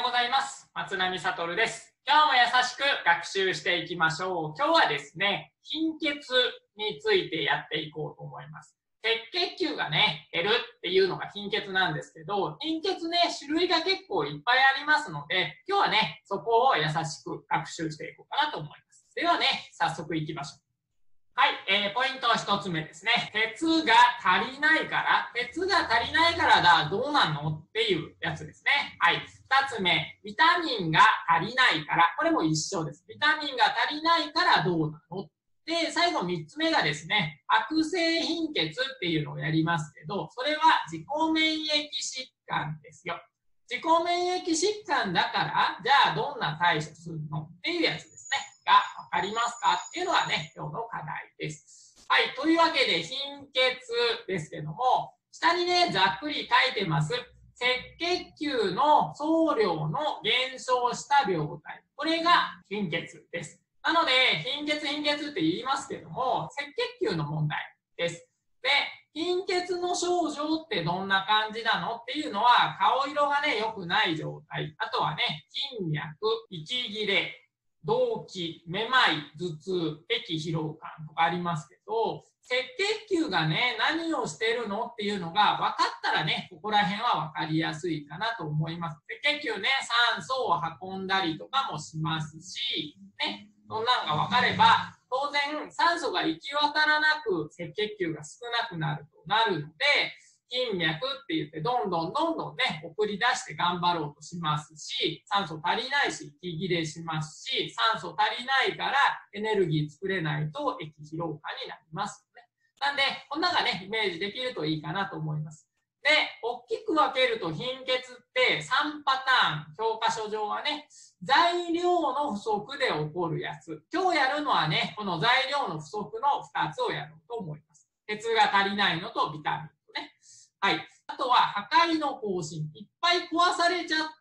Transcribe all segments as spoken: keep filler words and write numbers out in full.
ございます。松波悟です。今日も優しく学習していきましょう。今日はですね、貧血についてやっていこうと思います。赤血球がね、減るっていうのが貧血なんですけど、貧血ね、種類が結構いっぱいありますので、今日はね、そこを優しく学習していこうかなと思います。ではね、早速いきましょう。はい、えー、ポイントひとつめですね。鉄が足りないから、鉄が足りないからだ、どうなんのっていうやつですね。はい。ふたつめ、ビタミンが足りないから、これも一緒です。ビタミンが足りないからどうなので、最後みっつめがですね、悪性貧血っていうのをやりますけど、それは自己免疫疾患ですよ。自己免疫疾患だから、じゃあどんな対処するのっていうやつですね。がわかりますかっていうのはね、今日の課題です。はい。というわけで、貧血ですけども、下にね、ざっくり書いてます。赤血球の総量の減少した病態。これが貧血です。なので、貧血、貧血って言いますけども、赤血球の問題です。で、貧血の症状ってどんな感じなのっていうのは、顔色がね、良くない状態。あとはね、筋脈、息切れ、動悸、めまい、頭痛、液疲労感とかありますけど、赤血球がね、何をしてるのっていうのが分かったらね、ここら辺は分かりやすいかなと思います。赤血球ね、酸素を運んだりとかもしますし、ね、そんなのが分かれば、当然酸素が行き渡らなく赤血球が少なくなるとなるので、筋脈って言ってどんどんどんどんね、送り出して頑張ろうとしますし、酸素足りないし、息切れしますし、酸素足りないからエネルギー作れないと液疲労感になりますよね。なんで、こんなのがね、イメージできるといいかなと思います。で、大きく分けると貧血ってさんパターン、教科書上はね、材料の不足で起こるやつ。今日やるのはね、この材料の不足のふたつをやろうと思います。鉄が足りないのとビタミンとね。はい。あとは破壊の更新。いっぱい壊されちゃって、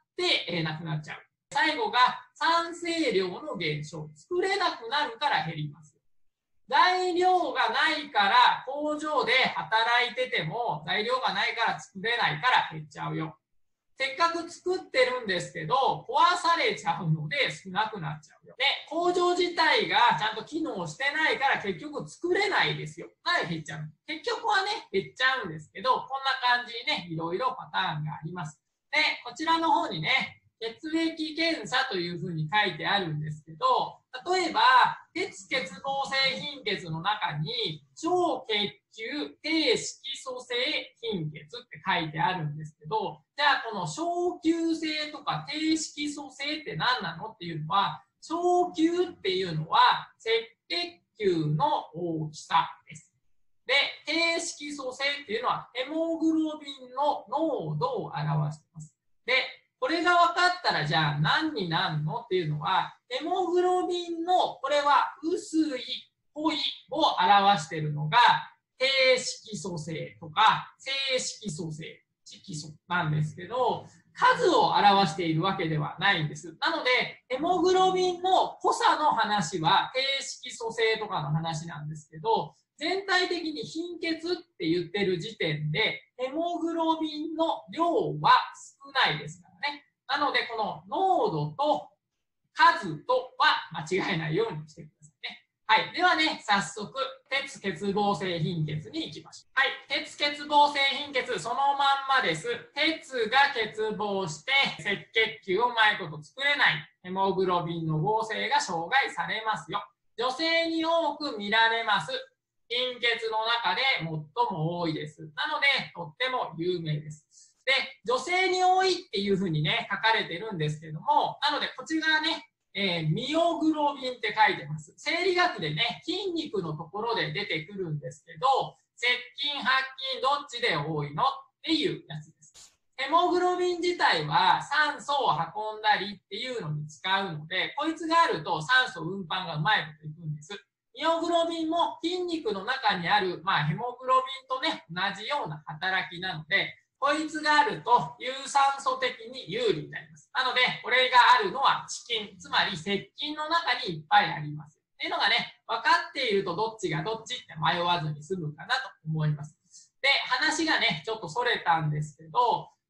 えー、なくなっちゃう。最後が酸性量の減少。作れなくなるから減ります。材料がないから工場で働いてても材料がないから作れないから減っちゃうよ。せっかく作ってるんですけど、壊されちゃうので少なくなっちゃうよ。で、工場自体がちゃんと機能してないから結局作れないですよ。なので減っちゃう。結局はね、減っちゃうんですけど、こんな感じにね、いろいろパターンがあります。で、こちらの方にね、血液検査というふうに書いてあるんですけど、例えば、鉄欠乏性貧血の中に、超血球低色素性貧血って書いてあるんですけど、じゃあこの小球性とか低色素性って何なのっていうのは、小球っていうのは赤血球の大きさです。で、低色素性っていうのはヘモグロビンの濃度を表しています。で、これが分かったらじゃあ何になるのっていうのは、ヘモグロビンのこれは薄い、濃いを表しているのが低色素性とか正色素性、色素なんですけど、数を表しているわけではないんです。なので、ヘモグロビンの濃さの話は低色素性とかの話なんですけど、全体的に貧血って言ってる時点で、ヘモグロビンの量は少ないですからね。なので、この濃度と数とは間違えないようにしてくださいね。はい。ではね、早速、鉄欠乏性貧血に行きましょう。はい。鉄欠乏性貧血、そのまんまです。鉄が欠乏して、赤血球をうまいこと作れない。ヘモグロビンの合成が障害されますよ。女性に多く見られます。貧血の中で最も多いです。なので、とっても有名です。で、女性に多いっていうふうにね、書かれてるんですけども、なので、こちらね、えー、ミオグロビンって書いてます。生理学でね、筋肉のところで出てくるんですけど、接筋、白筋、どっちで多いのっていうやつです。ヘモグロビン自体は酸素を運んだりっていうのに使うので、こいつがあると酸素運搬がうまいこといくんです。ミオグロビンも筋肉の中にある、まあ、ヘモグロビンとね、同じような働きなので、こいつがあると有酸素的に有利になります。なので、これがあるのは遅筋、つまり接筋の中にいっぱいあります。っていうのがね、分かっているとどっちがどっちって迷わずに済むかなと思います。で、話がね、ちょっとそれたんですけど、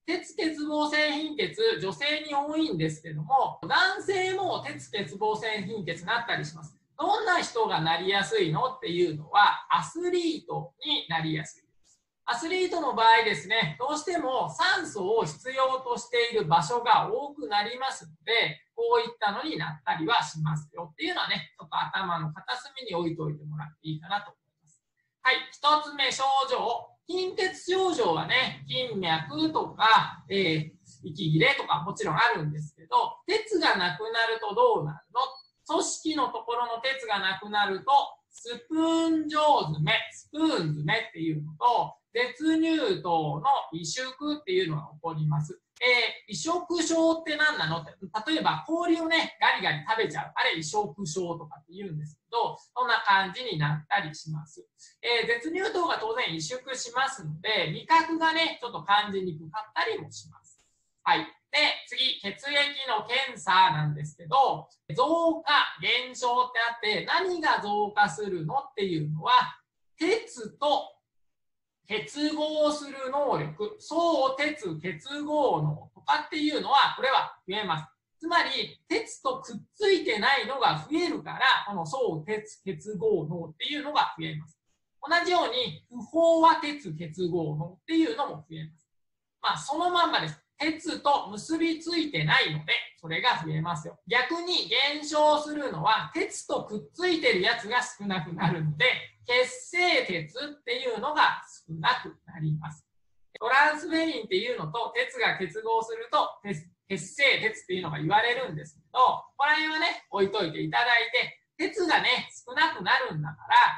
鉄欠乏性貧血、女性に多いんですけども、男性も鉄欠乏性貧血になったりします。どんな人がなりやすいのっていうのは、アスリートになりやすいです。アスリートの場合ですね、どうしても酸素を必要としている場所が多くなりますので、こういったのになったりはしますよっていうのはね、ちょっと頭の片隅に置いといてもらっていいかなと思います。はい、一つ目、症状。貧血症状はね、筋脈とか、えー、息切れとかもちろんあるんですけど、鉄がなくなるとどうなるの？組織のところの鉄がなくなると、スプーン状詰め、スプーン詰めっていうのと、絶乳糖の萎縮っていうのが起こります。えー、移植症って何なのって、例えば氷をね、ガリガリ食べちゃう。あれ移植症とかって言うんですけど、そんな感じになったりします。えー、絶乳糖が当然萎縮しますので、味覚がね、ちょっと感じにくかったりもします。はい。で、次、血液の検査なんですけど、増加、減少ってあって、何が増加するのっていうのは、鉄と結合する能力、相鉄結合能とかっていうのは、これは増えます。つまり、鉄とくっついてないのが増えるから、この相鉄結合能っていうのが増えます。同じように、不飽和鉄結合能っていうのも増えます。まあ、そのまんまです。鉄と結びついてないので、それが増えますよ。逆に減少するのは、鉄とくっついてるやつが少なくなるので、結成鉄っていうのが少なくなります。トランスフェリンっていうのと鉄が結合すると、結成鉄っていうのが言われるんですけど、この辺はね、置いといていただいて、鉄がね、少なくなるんだから、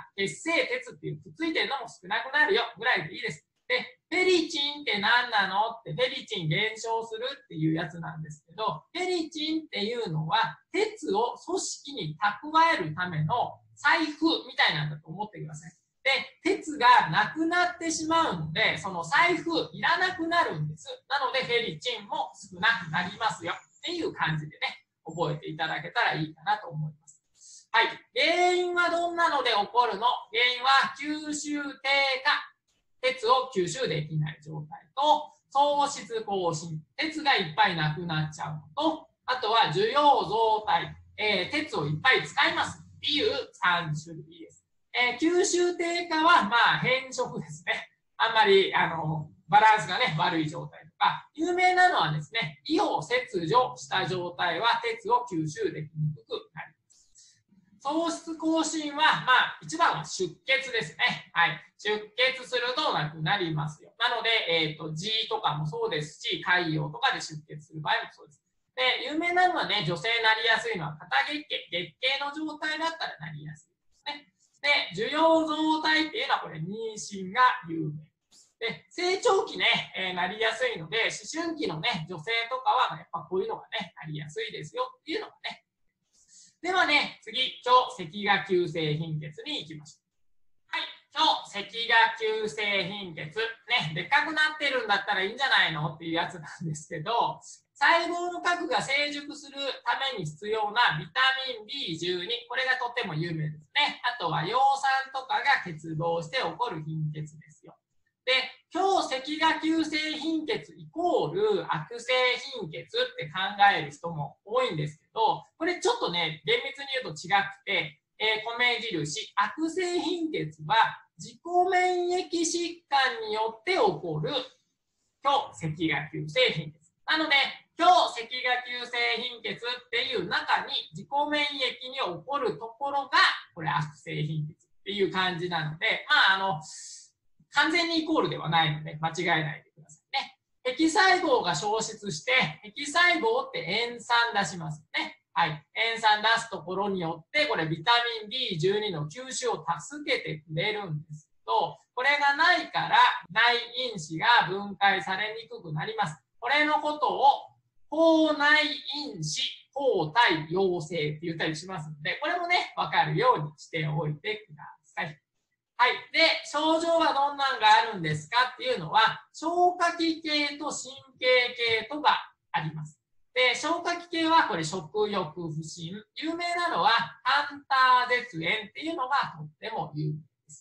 結成鉄っていうくっついてるのも少なくなるよぐらいでいいです。で、フェリチンって何なのって、フェリチン減少するっていうやつなんですけど、フェリチンっていうのは、鉄を組織に蓄えるための財布みたいなんだと思ってください。で、鉄がなくなってしまうので、その財布いらなくなるんです。なので、フェリチンも少なくなりますよっていう感じでね、覚えていただけたらいいかなと思います。はい。原因はどんなので起こるの？原因は吸収低下。鉄を吸収できない状態と、喪失更新、鉄がいっぱいなくなっちゃうのと、あとは需要増退、えー、鉄をいっぱい使いますっていうさん種類です。えー、吸収低下はまあ変色ですね。あんまりあのバランスがね悪い状態とか、有名なのはですね、イオ切除した状態は鉄を吸収できにくくなります。喪失更新は、まあ、一番は出血ですね。はい。出血するとなくなりますよ。なので、えっと、G とかもそうですし、潰瘍とかで出血する場合もそうです。で、有名なのはね、女性になりやすいのは、肩月経、月経の状態だったらなりやすいですね。で、需要増退っていうのは、これ、妊娠が有名です。で、成長期ね、えー、なりやすいので、思春期のね、女性とかは、やっぱこういうのがね、なりやすいですよっていうのがね、ではね、次、超赤芽急性貧血に行きましょう。はい、超赤芽急性貧血。ね、でっかくなってるんだったらいいんじゃないのっていうやつなんですけど、細胞の核が成熟するために必要なビタミン ビーじゅうに、これがとっても有名ですね。あとは葉酸とかが欠乏して起こる貧血ですよ。で、超赤芽急性貧血イコール悪性貧血って考える人も多いんですけど、これちょっとね、厳密に言うと違くて、えー、米印、悪性貧血は自己免疫疾患によって起こる超赤芽急性貧血。なので、超赤芽急性貧血っていう中に自己免疫に起こるところが、これ悪性貧血っていう感じなので、まあ、あの、完全にイコールではないので、間違えないでくださいね。壁細胞が消失して、壁細胞って塩酸出しますね。はい。塩酸出すところによって、これビタミン ビーじゅうに の吸収を助けてくれるんですけど、これがないから内因子が分解されにくくなります。これのことを抗内因子抗体陽性って言ったりしますので、これもね、わかるようにしておいてください。はい。で、症状はどんなんがあるんですかっていうのは、消化器系と神経系とがあります。で、消化器系はこれ食欲不振。有名なのは、ハンター絶縁っていうのがとっても有名です。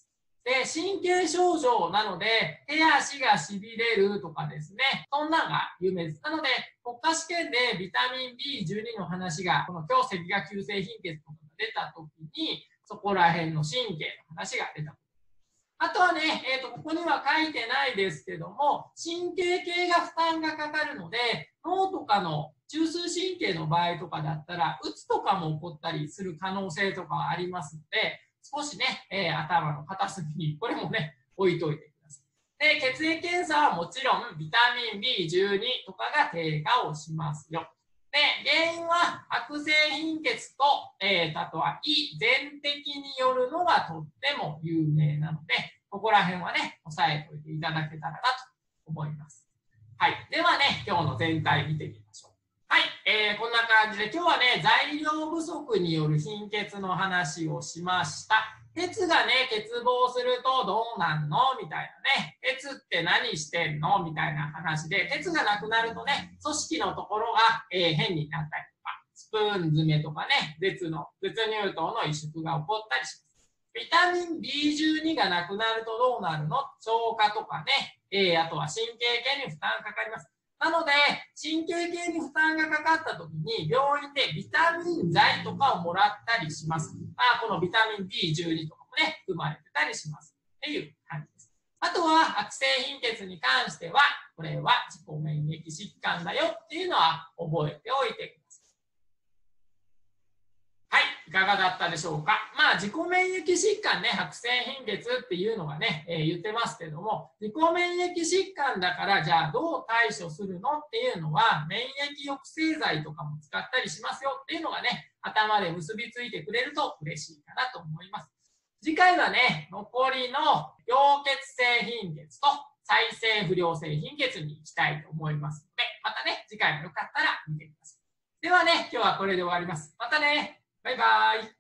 で、神経症状なので、手足がしびれるとかですね、そんなのが有名です。なので、国家試験でビタミン ビーじゅうに の話が、この強赤が急性貧血とかが出たときに、そこら辺の神経の話が出た。あとはね、えっと、ここには書いてないですけども、神経系が負担がかかるので、脳とかの中枢神経の場合とかだったら、うつとかも起こったりする可能性とかはありますので、少しね、えー、頭の片隅に、これもね、置いといてください。で、血液検査はもちろん、ビタミン ビーじゅうに とかが低下をしますよ。で、原因は悪性貧血と、えー、あとは胃全摘によるのがとっても有名なので、ここら辺はね、押さえておいていただけたらなと思います。はい。ではね、今日の全体見てみましょう。はい。えー、こんな感じで、今日はね、材料不足による貧血の話をしました。鉄がね、欠乏するとどうなんのみたいなね。鉄って何してんのみたいな話で、鉄がなくなるとね、組織のところが、えー、変になったりとか、スプーン詰めとかね、舌の、舌乳糖の萎縮が起こったりします。ビタミン ビーじゅうに がなくなるとどうなるの？消化とかね、えー、あとは神経系に負担かかります。なので、神経系に負担がかかったときに、病院でビタミン剤とかをもらったりします。まあ、このビタミン ビーじゅうに とかもね、含まれてたりします。っていう感じです。あとは、悪性貧血に関しては、これは自己免疫疾患だよっていうのは覚えておいてください。はい、いかがだったでしょうか。まあ、自己免疫疾患ね、悪性貧血っていうのがね、えー、言ってますけども、自己免疫疾患だから、じゃあどう対処するのっていうのは、免疫抑制剤とかも使ったりしますよっていうのがね、頭で結びついてくれると嬉しいかなと思います。次回はね、残りの病血性貧血と再生不良性貧血に行きたいと思いますので、またね、次回もよかったら見てください。ではね、今日はこれで終わります。またね。バイバイ。